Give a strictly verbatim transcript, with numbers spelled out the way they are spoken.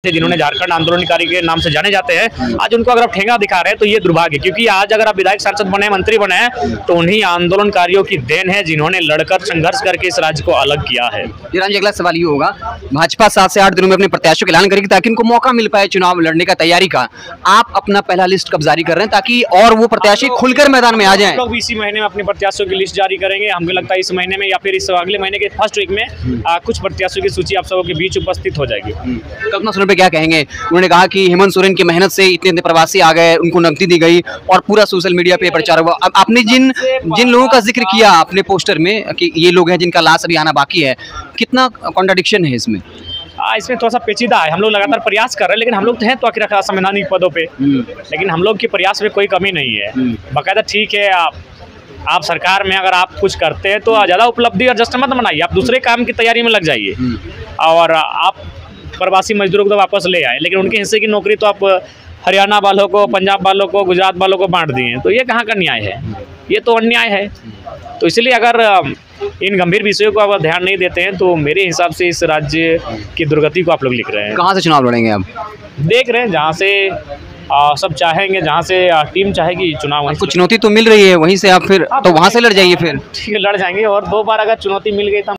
जिन्होंने झारखंड आंदोलनकारी के नाम से जाने जाते हैं, आज उनको अगर आप ठेंगा दिखा रहे हैं तो ये दुर्भाग्य, क्योंकि आज अगर आप विधायक, सांसद बने, मंत्री बने हैं तो उन्हीं आंदोलनकारियों की देन है जिन्होंने लड़कर संघर्ष करके इस राज्य को अलग किया है। जी, अगला सवाल ये होगा, भाजपा सात से आठ दिनों में अपने प्रत्याशियों का ऐलान करेगी ताकि इनको मौका मिल पाए चुनाव लड़ने का, तैयारी का। आप अपना पहला लिस्ट कब जारी कर रहे हैं ताकि और वो प्रत्याशी खुलकर मैदान में आ जाएं? लोग भी इसी महीने में अपने प्रत्याशियों की लिस्ट जारी करेंगे। हमको लगता है इस महीने में या फिर इस अगले महीने के फर्स्ट वीक में आ, कुछ प्रत्याशियों की सूची आप सबों के बीच उपस्थित हो जाएगी। कल्पना सोरेन पे क्या कहेंगे? उन्होंने कहा कि हेमंत सोरेन की मेहनत से इतने इतने प्रवासी आ गए, उनको नकदी दी गई और पूरा सोशल मीडिया पे प्रचार हुआ। अब आपने जिन जिन लोगों का जिक्र किया अपने पोस्टर में कि ये लोग हैं जिनका लाश अभी आना बाकी है, कितना कॉन्ट्राडिक्शन है इसमें? आ, इसमें थोड़ा सा पेचीदा है। हम लोग लगातार प्रयास कर रहे हैं, लेकिन हम लोग तो हैं तो आखिर संवैधानिक पदों पे, लेकिन हम लोग के प्रयास में कोई कमी नहीं है। बाकायदा ठीक है, आप आप सरकार में अगर आप कुछ करते हैं तो ज़्यादा उपलब्धि और जश्न मत मनाइए, आप दूसरे काम की तैयारी में लग जाइए और आप प्रवासी मजदूरों को तो वापस ले आए, लेकिन उनके हिस्से की नौकरी तो आप हरियाणा वालों को, पंजाब वालों को, गुजरात वालों को बांट दिए हैं। तो ये कहाँ का न्याय है? ये तो अन्याय है। तो इसलिए अगर इन गंभीर विषयों को आप ध्यान नहीं देते हैं तो मेरे हिसाब से इस राज्य की दुर्गति को आप लोग लिख रहे हैं। कहाँ से चुनाव लड़ेंगे आप? देख रहे हैं जहाँ से आ, सब चाहेंगे, जहाँ से आ, टीम चाहेगी चुनाव। कुछ चुनौती तो मिल रही है, वहीं से आप फिर तो वहाँ से लड़ जाइए। फिर ठीक है, लड़ जाएंगे और दो बार अगर चुनौती मिल गई तो